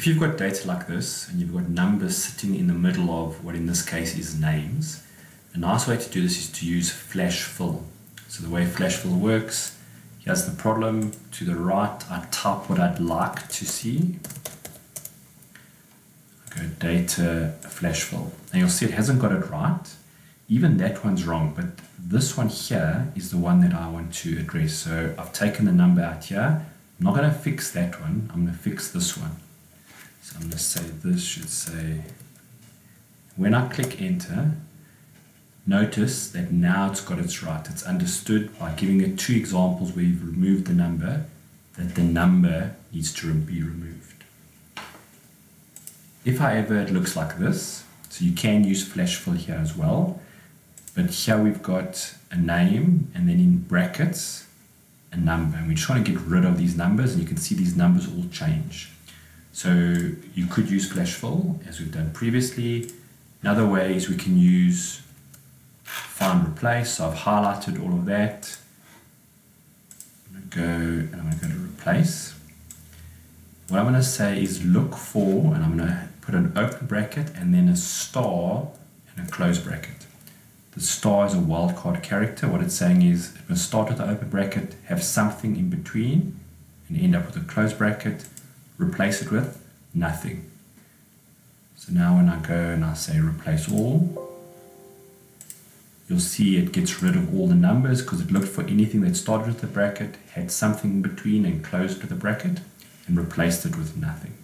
If you've got data like this and you've got numbers sitting in the middle of what in this case is names, a nice way to do this is to use flash fill. So the way flash fill works, here's the problem. To the right, I type what I'd like to see. I go data flash fill. And you'll see it hasn't got it right. Even that one's wrong, but this one here is the one that I want to address. So I've taken the number out here. I'm not going to fix that one. I'm going to fix this one. So I'm going to say this should say, when I click enter, notice that now it's got it right. It's understood by giving it two examples where you've removed the number, that the number needs to be removed. If however it looks like this, so you can use flash fill here as well, but here we've got a name and then in brackets a number, and we're trying to get rid of these numbers, and you can see these numbers all change. So you could use flash fill as we've done previously. Another way is we can use find replace. So I've highlighted all of that. I'm going to go to replace. What I'm going to say is look for, and I'm going to put an open bracket and then a star and a close bracket. The star is a wildcard character. What it's saying is it must start with the open bracket, have something in between, and end up with a closed bracket. Replace it with nothing. So now when I go and I say replace all, you'll see it gets rid of all the numbers because it looked for anything that started with the bracket, had something in between and closed with the bracket, and replaced it with nothing.